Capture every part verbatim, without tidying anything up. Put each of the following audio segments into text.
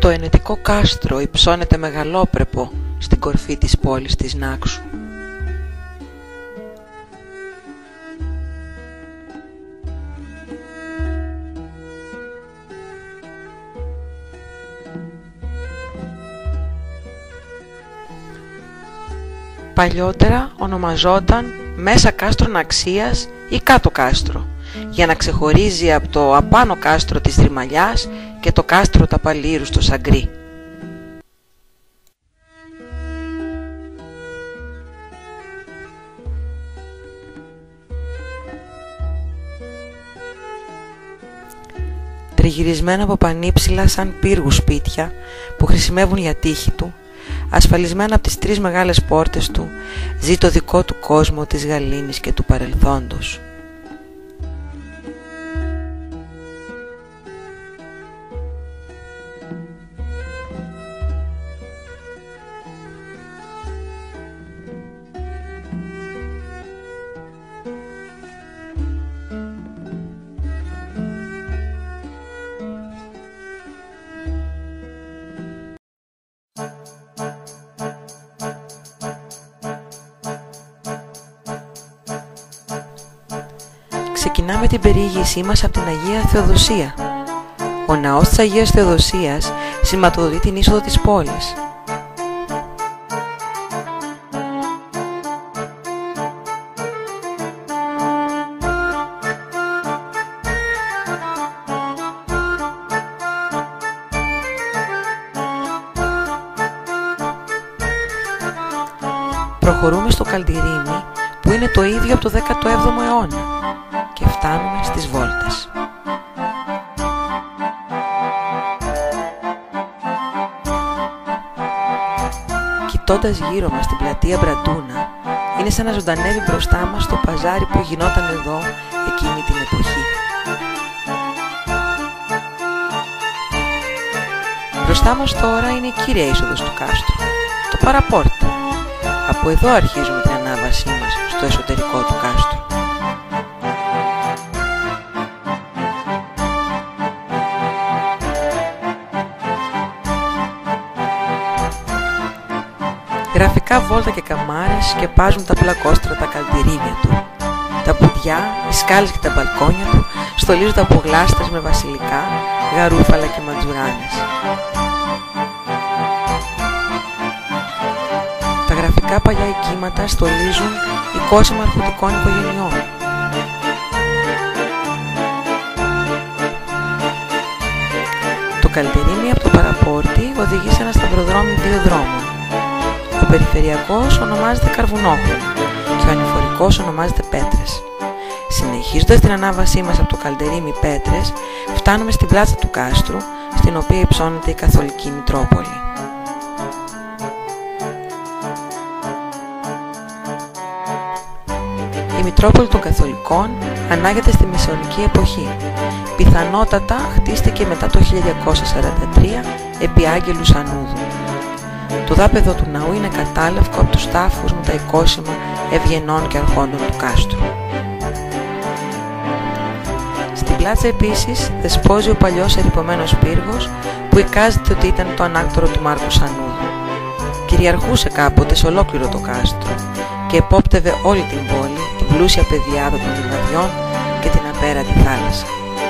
Το ενετικό κάστρο υψώνεται μεγαλόπρεπο στην κορφή της πόλης της Νάξου. Παλιότερα ονομαζόταν Μέσα Κάστρο Ναξίας ή Κάτω Κάστρο, για να ξεχωρίζει από το απάνω κάστρο της Δρυμαλιάς και το κάστρο Ταπαλήρου στο Σαγκρί. Τριγυρισμένα από πανύψηλα σαν πύργου σπίτια που χρησιμεύουν για τύχη του, ασφαλισμένα από τις τρεις μεγάλες πόρτες του, ζει το δικό του κόσμο της γαλήνης και του παρελθόντος. Ξεκινάμε την περιήγησή μας από την Αγία Θεοδοσία. Ο ναός της Αγίας Θεοδοσίας σηματοδοτεί την είσοδο της πόλης. Προχωρούμε στο Καλντιρίμι, που είναι το ίδιο από το δέκατο έβδομο αιώνα, και φτάνουμε στις βόλτες. Κοιτώντας γύρω μας την πλατεία Μπραντούνα, είναι σαν να ζωντανεύει μπροστά μας το παζάρι που γινόταν εδώ εκείνη την εποχή. Μπροστά μας τώρα είναι η κύρια είσοδος του κάστρου, το παραπόρτα. Από εδώ αρχίζουμε την ανάβασή μας στο εσωτερικό του κάστρου. Γραφικά βόλτα και καμάρες σκεπάζουν τα πλακόστρωτα καλντιρίμια του. Τα πουδιά, οι σκάλες και τα μπαλκόνια του στολίζονται από γλάστρες με βασιλικά, γαρούφαλα και ματζουράνες. Τα γραφικά παλιά οικίματα στολίζουν εικόσια αρχοντικών οικογενειών. Το καλντιρίμι από το παραπόρτι οδηγεί σε ένα σταυροδρόμι δύο δρόμων. Ο περιφερειακός ονομάζεται Καρβουνόχωρο και ο ανηφορικός ονομάζεται Πέτρες. Συνεχίζοντας την ανάβασή μας από το Καλντερίμι Πέτρες, φτάνουμε στην πλάτσα του κάστρου, στην οποία υψώνεται η Καθολική Μητρόπολη. Η Μητρόπολη των Καθολικών ανάγεται στη Μεσαιωνική εποχή. Πιθανότατα χτίστηκε μετά το χίλια διακόσια σαράντα τρία επί Άγγελου Σανούδου. Το δάπεδο του ναού είναι κατάλευκο από τους τάφους με τα οικόσιμα ευγενών και αρχόντων του κάστρου. Στην πλάτσα επίσης δεσπόζει ο παλιός ερειπωμένος πύργος που εικάζεται ότι ήταν το ανάκτορο του Μάρκου Σανούδου. Κυριαρχούσε κάποτε σε ολόκληρο το κάστρο και επόπτευε όλη την πόλη, την πλούσια πεδιάδα των λιβαδιών και την απέραντη θάλασσα.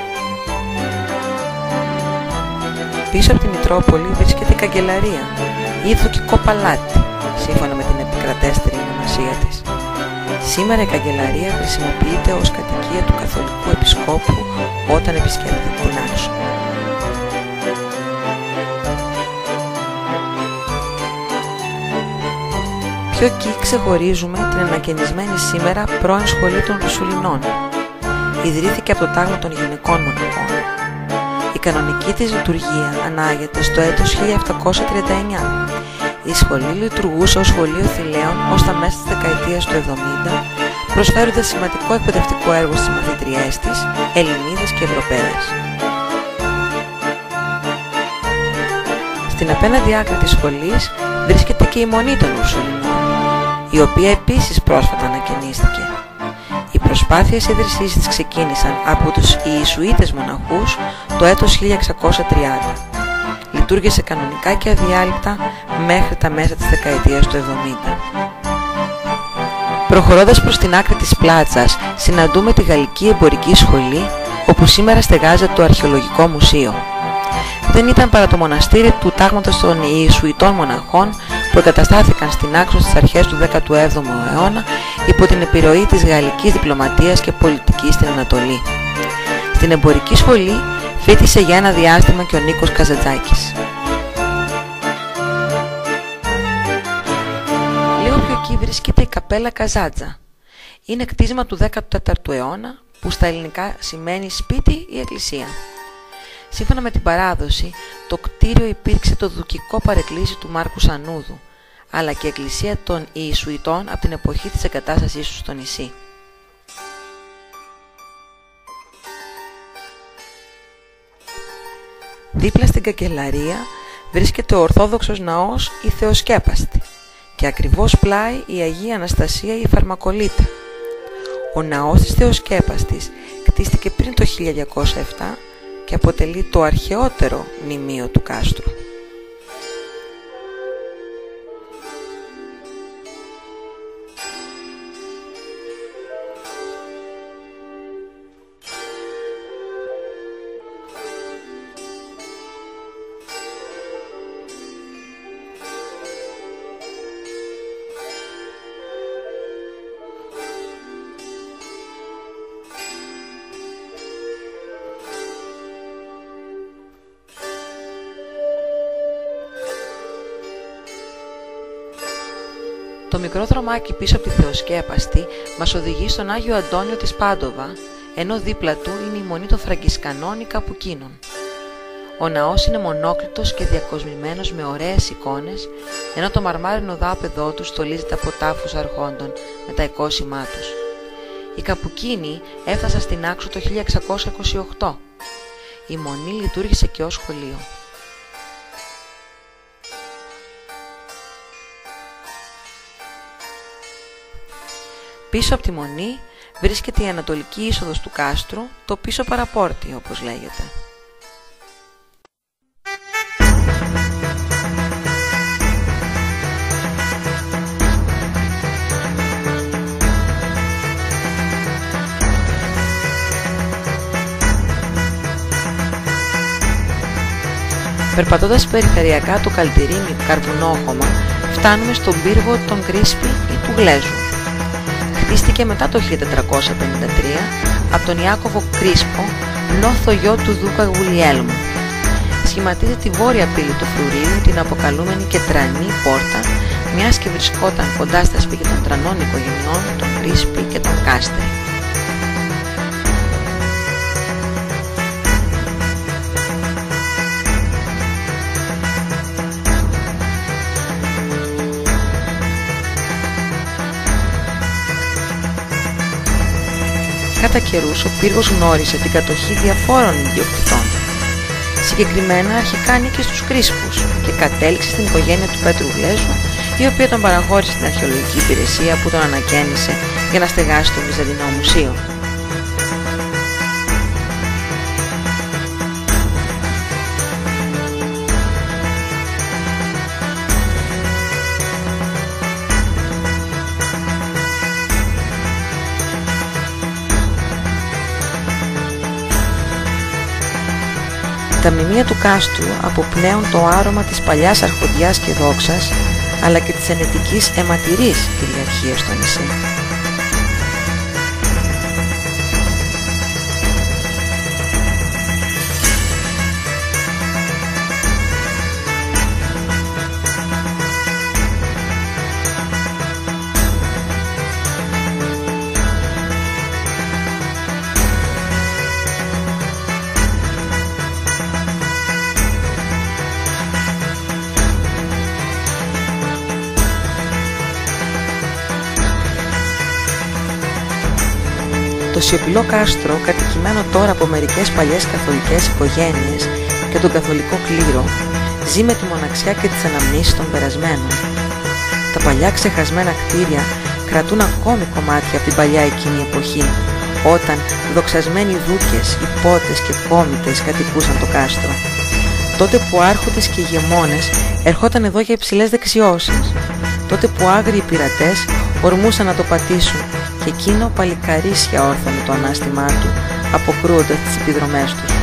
Πίσω από τη Μητρόπολη βρίσκεται η Καγκελαρία, ή Δουκικό Παλάτι, σύμφωνα με την επικρατέστερη ονομασία της. Σήμερα η Καγκελαρία χρησιμοποιείται ως κατοικία του Καθολικού Επισκόπου όταν επισκέπτεται την Άξο. Πιο εκεί ξεχωρίζουμε την ανακαινισμένη σήμερα πρώην σχολή των Ρουσουλινών. Ιδρύθηκε από το τάγμα των γυναικών μοναχών. Η κανονική της λειτουργία ανάγεται στο έτος χίλια επτακόσια τριάντα εννιά. Η σχολή λειτουργούσε ως σχολείο θηλαίων ως τα μέσα της δεκαετίας του εβδομήντα, προσφέροντας σημαντικό εκπαιδευτικό έργο στις μαθητριές της, Ελληνίδες και Ευρωπαίες. Στην απέναντι άκρη της σχολής βρίσκεται και η Μονή των Ουρσουλινών, η οποία επίσης πρόσφατα ανακαινίστηκε. Οι προσπάθειες ίδρυσής της ξεκίνησαν από τους Ιησουίτες μοναχούς το έτος χίλια εξακόσια τριάντα. λειτουργήσε κανονικά και αδιάλειπτα μέχρι τα μέσα της δεκαετίας του εβδομήντα. Προχωρώντας προς την άκρη της πλάτσας, συναντούμε τη Γαλλική Εμπορική Σχολή, όπου σήμερα στεγάζεται το Αρχαιολογικό Μουσείο. Δεν ήταν παρά το μοναστήρι του τάγματος των Ιησουητών μοναχών που εγκαταστάθηκαν στην Άξο στις αρχές του δέκατου έβδομου αιώνα υπό την επιρροή της γαλλικής διπλωματίας και πολιτικής στην Ανατολή. Στην Εμπορική Σχολή φοίτησε για ένα διάστημα και ο Νίκος Καζαντζάκης. Λίγο πιο εκεί βρίσκεται η Καπέλα Καζάντζα. Είναι κτίσμα του δέκατου τέταρτου αιώνα που στα ελληνικά σημαίνει σπίτι ή εκκλησία. Σύμφωνα με την παράδοση, το κτίριο υπήρξε το δουκικό παρεκκλήσι του Μάρκου Σανούδου, αλλά και εκκλησία των Ιησουητών από την εποχή της εγκατάστασής του στο νησί. Δίπλα στην καγκελαρία βρίσκεται ο Ορθόδοξος Ναός η Θεοσκέπαστη και ακριβώς πλάι η Αγία Αναστασία η Φαρμακολίτα. Ο Ναός της Θεοσκέπαστης κτίστηκε πριν το χίλια διακόσια επτά και αποτελεί το αρχαιότερο μνημείο του κάστρου. Το μικρό δρομάκι πίσω από τη Θεοσκέπαστη μας οδηγεί στον Άγιο Αντώνιο της Πάντοβα, ενώ δίπλα του είναι η μονή των Φραγκισκανών ή Καπουκίνων. Ο ναός είναι μονόκλητος και διακοσμημένος με ωραίες εικόνες, ενώ το μαρμάρινο δάπεδό του στολίζεται από τάφους αρχόντων με τα εικόσιμά τους. Οι Καπουκίνοι έφτασαν στην Άξο το χίλια εξακόσια είκοσι οκτώ. Η μονή λειτουργήσε και ως σχολείο. Πίσω από τη μονή βρίσκεται η ανατολική είσοδος του κάστρου, το πίσω παραπόρτι όπως λέγεται. Περπατώντας περιφερειακά το Καλτιρίνι καρβουνόχωμα, φτάνουμε στον πύργο των Κρίσπη ή του Γλέζου. Χτίστηκε μετά το χίλια τετρακόσια πενήντα τρία από τον Ιάκωβο Κρίσπο, νόθο γιο του Δούκα Γουλιέλμου. Σχηματίζει τη βόρεια πύλη του φρουρίου, την αποκαλούμενη Κεντρανή Πόρτα, μιας και βρισκόταν κοντά στα σπίτια των τρανών οικογενειών, των Κρίσπη και των Κάστερ. Κατά καιρούς ο πύργος γνώρισε την κατοχή διαφόρων ιδιοκτητών. Συγκεκριμένα αρχικά ανήκε στους Κρίσπους και κατέληξε στην οικογένεια του Πέτρου Γλέζου, η οποία τον παραχώρησε στην αρχαιολογική υπηρεσία που τον ανακαίνισε για να στεγάσει το Βυζαντινό Μουσείο. Τα μνημεία του κάστρου αποπνέουν το άρωμα της παλιάς αρχοντιάς και δόξας, αλλά και της ενετικής αιματηρής κυριαρχίας στο νησί. Το σιωπηλό κάστρο, κατοικημένο τώρα από μερικές παλιές καθολικές οικογένειες και τον καθολικό κλήρο, ζει με τη μοναξιά και τις αναμνήσεις των περασμένων. Τα παλιά ξεχασμένα κτίρια κρατούν ακόμη κομμάτια από την παλιά εκείνη εποχή, όταν δοξασμένοι δούκες, υπότες και κόμιτες κατοικούσαν το κάστρο. τότε που άρχοντες και ηγεμόνες ερχόταν εδώ για υψηλές δεξιώσεις, τότε που άγριοι πειρατές ορμούσαν να το πατήσουν και εκείνο παλικαρίσια όρθωνε το ανάστημά του, αποκρούοντας τις επιδρομές τους.